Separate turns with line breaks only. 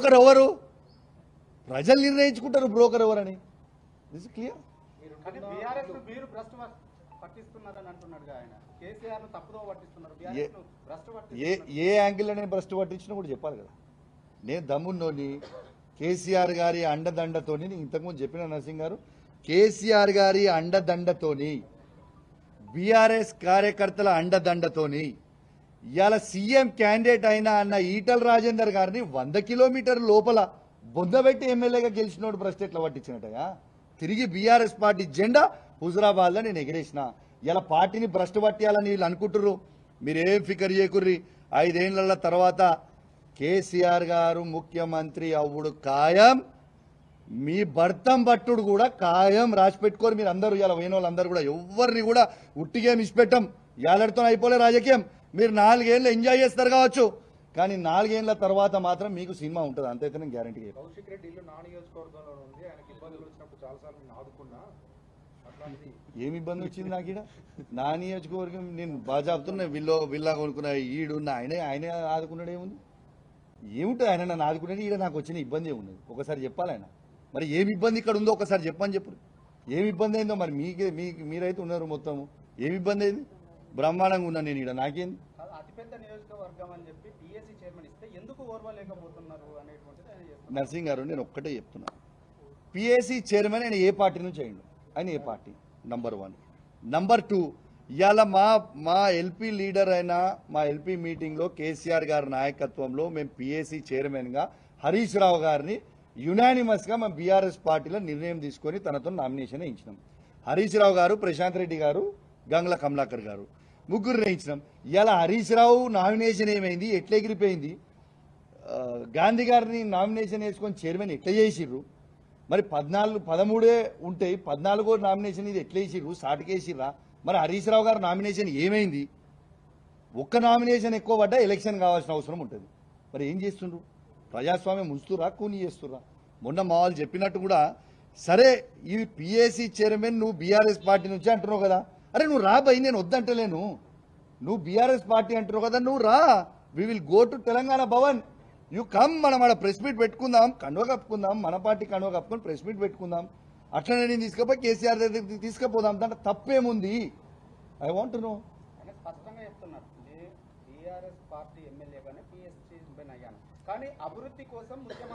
Broker ఎవరు? ప్రజలు నిర్ణయించుకుంటారు బ్రోకర్ ఎవరని. This clear. ఏ యాంగిల్లో నేను భ్రష్టు పట్టించినా కూడా చెప్పాలి కదా. నేను దమ్మున్నోని కేసీఆర్ గారి అండదండతోని, ఇంతకుముందు చెప్పిన నరసింగ్ గారు, కేసీఆర్ గారి అండదండతోని, బీఆర్ఎస్ కార్యకర్తల అండదండతోని ఇవాళ సీఎం క్యాండిడేట్ అయినా అన్న ఈటల రాజేందర్ గారిని 100 కిలోమీటర్ల లోపల బొందబెట్టి ఎమ్మెల్యేగా గెలిచినోడు భ్రష్టు ఎట్లా పట్టించినట్టుగా తిరిగి బీఆర్ఎస్ పార్టీ జెండా హుజురాబాద్లో నేను ఎగిరేసిన. ఇలా పార్టీని భ్రష్టు పట్టియాలని వీళ్ళు అనుకుంటుర్రు. మీరేం ఫికర్ చేయకుర్రి. 5 ఏళ్ల తర్వాత కేసీఆర్ గారు ముఖ్యమంత్రి అవ్వుడు ఖాయం. మీ భర్తం పట్టుడు కూడా ఖాయం. రాసి పెట్టుకోరు మీరు అందరూ. ఇలా పోయిన వాళ్ళందరూ కూడా ఎవరిని కూడా ఉట్టిగేం ఇచ్చిపెట్టం. ఏళ్ళతో అయిపోలే రాజకీయం. మీరు 4 ఏళ్ళు ఎంజాయ్ చేస్తారు కావచ్చు, కానీ 4 ఏళ్ల తర్వాత మాత్రం మీకు సినిమా ఉంటుంది. అంతైతే నేను గ్యారంటీ.
కౌశిక్ రెడ్డి ఇల్లు నా నియోజకవర్గంలో ఉంది. ఆయనకి ఇబ్బందులు వచ్చినప్పుడు చాలాసార్లు నేను ఆదుకున్నా.
ఏమి ఇబ్బంది వచ్చింది నాకు? ఈడ నా నియోజకవర్గం నేను బాగా చెప్తున్నా. విల్లా కొనుక్కున్న ఈడున్న ఆయనే ఆదుకున్నాడు. ఏముంది? ఏముంటుంది ఆయన నన్ను ఆదుకునేది? ఈడ నాకు వచ్చిన ఇబ్బంది ఏమున్నది ఒకసారి చెప్పాలి ఆయన. మరి ఏమి ఇబ్బంది ఇక్కడ ఉందో ఒకసారి చెప్పని చెప్పు. ఏమి ఇబ్బంది అయిందో మరి మీరైతే ఉన్నారు మొత్తము. ఏమి ఇబ్బంది అయింది? బ్రహ్మాండంగా ఉన్నాను నేను ఈడ. నాకేంది?
అతిపెద్ద నియోజకవర్గం అని చెప్పి పిఎస్సి చైర్మన్ ఇస్తే ఎందుకు ఓర్వలేకపోతున్నారు అనేటువంటిది
నర్సింగ్ గారు నేను ఒక్కటే చెప్తున్నా. పిఎస్సి చైర్మన్ ఆయన ఏ పార్టీ నుంచి అయ్యిండు? ఆయన ఏ పార్టీ? నంబర్ 1. నంబర్ 2, ఇవాళ మా ఎల్పీ లీడర్ అయిన మా ఎల్పీ మీటింగ్లో కేసీఆర్ గారి నాయకత్వంలో మేము పిఎస్సి చైర్మన్గా హరీష్ రావు గారిని యునానిమస్గా మేము బీఆర్ఎస్ పార్టీలో నిర్ణయం తీసుకొని తనతో నామినేషన్ వేయించినాం. హరీష్ రావు గారు, ప్రశాంత్ రెడ్డి గారు, గంగుల కమలాకర్ గారు ముగ్గురు వేయించినాం. ఇలా హరీష్ రావు నామినేషన్ ఏమైంది? ఎట్లా ఎగిరిపోయింది? గాంధీ గారిని నామినేషన్ వేసుకొని చైర్మన్ ఎట్లా చేసిర్రు? మరి 13 ఉంటాయి, 14వ నామినేషన్ ఇది ఎట్లా వేసిర్రు? సాటికేసిర్రా? మరి హరీష్ రావు గారు నామినేషన్ ఏమైంది? ఒక్క నామినేషన్ ఎక్కువ పడ్డా ఎలక్షన్ కావాల్సిన అవసరం ఉంటుంది. మరి ఏం చేస్తుండ్రు? ప్రజాస్వామ్యం ఉంచుతురా, కూని చేస్తురా? మొన్న మా వాళ్ళు చెప్పినట్టు కూడా సరే ఈ పిఎస్సి చైర్మన్ నువ్వు బీఆర్ఎస్ పార్టీ నుంచి అంటున్నావు కదా. అరే నువ్వు రా భయ్, నేను వద్దంటలేను. నువ్వు బీఆర్ఎస్ పార్టీ అంటున్నావు కదా, నువ్వు రా. We will go to Telangana Bhavan. You come. మనం ఆడ ప్రెస్ మీట్ పెట్టుకుందాం, కండువ కప్పుకుందాం, మన పార్టీ కండువ కప్పుకొని ప్రెస్ మీట్ పెట్టుకుందాం. అట్లనే నేను తీసుకుపోయి కేసీఆర్ దగ్గరికి తీసుకుపోదాం. దాంట్లో తప్పేముంది? I want no.
స్పష్టంగా చెప్తున్నారు, బీఆర్ఎస్ పార్టీ ఎమ్మెల్యేగానే పిఎస్సి చైర్మన్ అయ్యాను, కానీ అభివృద్ధి కోసం